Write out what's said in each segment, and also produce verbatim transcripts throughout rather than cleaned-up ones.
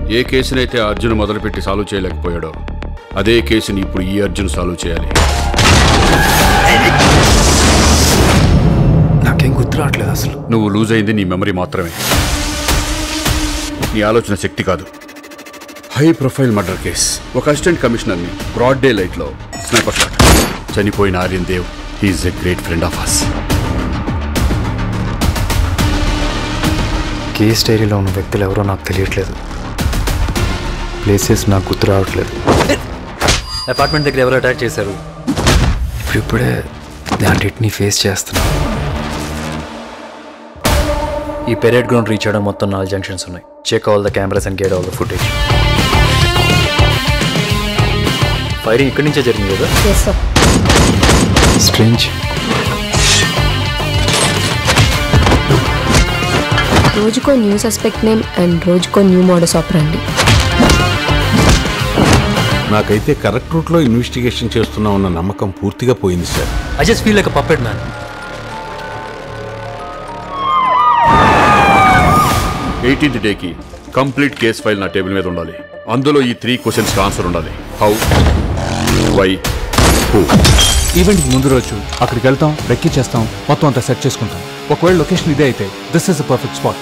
ఏ కేసునైతే అర్జున్ మొదలుపెట్టి సాల్వ్ చేయలేకపోయాడో అదే కేసుని ఇప్పుడు ఈ అర్జున్ సాల్వ్ చేయాలి. నాకేం గుర్తు రావట్లేదు అసలు. నువ్వు లూజ్ అయింది నీ మెమరీ మాత్రమే, నీ ఆలోచన శక్తి కాదు. High profile murder case. ఒక అసిస్టెంట్ కమిషనర్ని బ్రాడ్ డే లైట్లో స్నైపర్ షాట్. చనిపోయిన Aryan Dev he's a great friend of us. Case డైరీలో ఉన్న వ్యక్తులు ఎవరో నాకు తెలియట్లేదు. ప్లేసెస్ నాకు గుర్తు రావట్లేదు. అపార్ట్మెంట్ దగ్గర ఎవరు అటాక్ చేశారు? ఇప్పుడిప్పుడే దాంటిని ఫేస్ చేస్తున్నా. ఈ పెరేడ్ గ్రౌండ్ రీచ్ అవ్వడం మొత్తం నాలుగు జంక్షన్స్ ఉన్నాయి. Check all the cameras and get all the footage. Firing ఇక్కడి నుంచే జరిగింది కదా? స్ట్రేంజ్. రోజుకో న్యూ సస్పెక్ట్ నేమ్ అండ్ రోజుకో న్యూ మోడస్ ఆపరండి. నాకైతే కరెక్ట్ రూట్లో ఇన్వెస్టిగేషన్ చేస్తున్నామన్న నమ్మకం పూర్తిగా పోయింది sir. I just feel like a puppet man. Eighteenth డేకి కంప్లీట్ కేస్ ఫైల్ నా టేబుల్ మీద ఉండాలి. అందులో ఈ త్రీ క్వశ్చన్స్కి ఆన్సర్ ఉండాలి. How, why, who. ఈవెంట్కి ముందు రోజు అక్కడికి వెళ్తాం, రెక్కి చేస్తాం, మొత్తం అంతా సెట్ చేసుకుంటాం. ఒకవేళ లొకేషన్ ఇదే అయితే this is the perfect spot.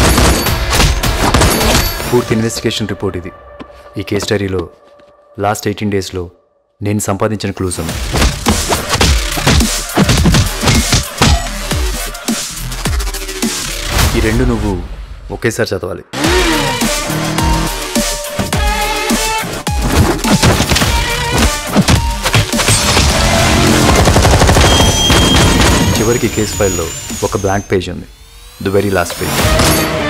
పూర్తి ఇన్వెస్టిగేషన్ రిపోర్ట్ ఇది. ఈ కేస్ డైరీలో లాస్ట్ ఎయిటీన్ డేస్లో నేను సంపాదించిన క్లూస్ ఉన్నాయి. ఈ రెండు నువ్వు ఒకేసారి చదవాలి. చివరికి కేస్ ఫైల్లో ఒక బ్లాంక్ పేజ్ ఉంది, ది వెరీ లాస్ట్ పేజ్.